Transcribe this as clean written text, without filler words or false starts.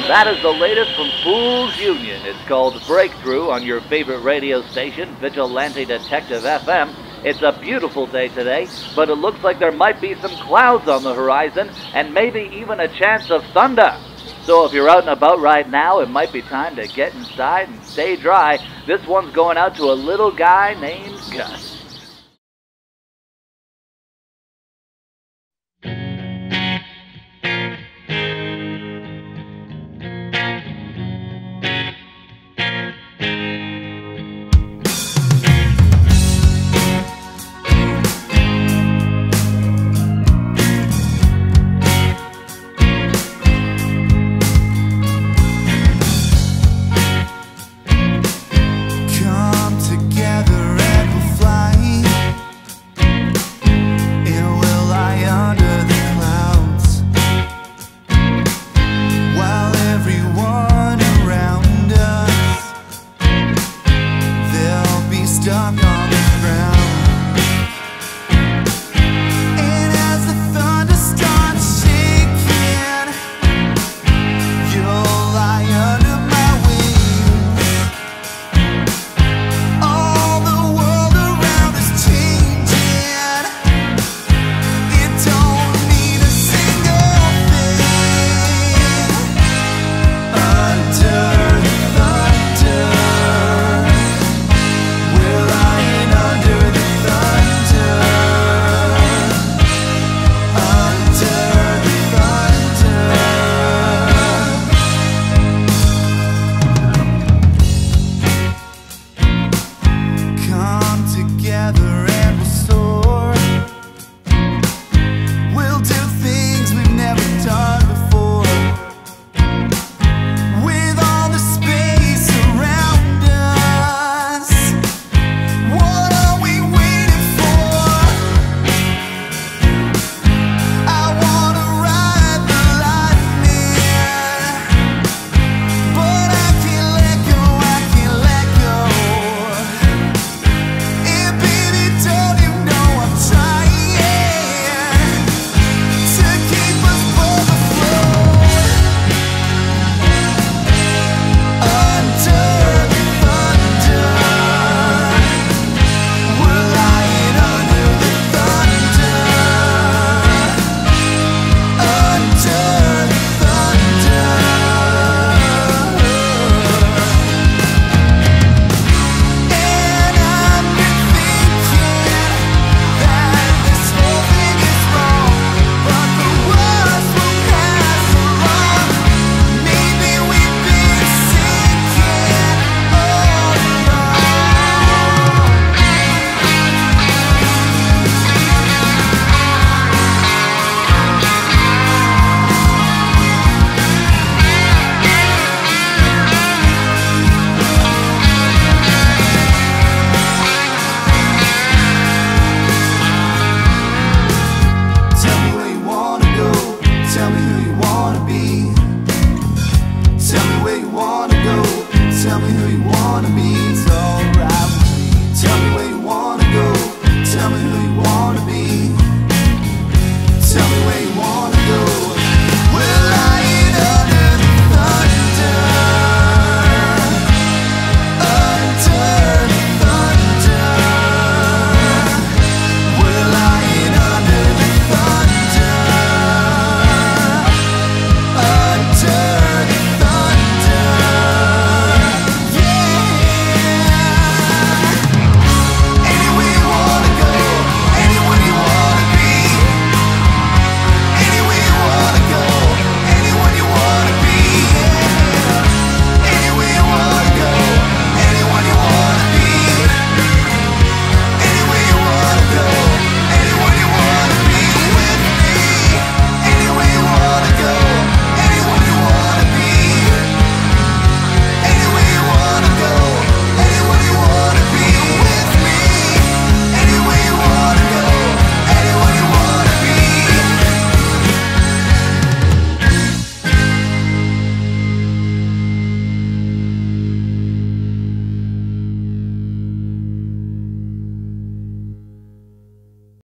That is the latest from Fools Union. It's called Breakthrough on your favorite radio station, Vigilante Detective FM. It's a beautiful day today, but it looks like there might be some clouds on the horizon and maybe even a chance of thunder. So if you're out and about right now, it might be time to get inside and stay dry. This one's going out to a little guy named Gus.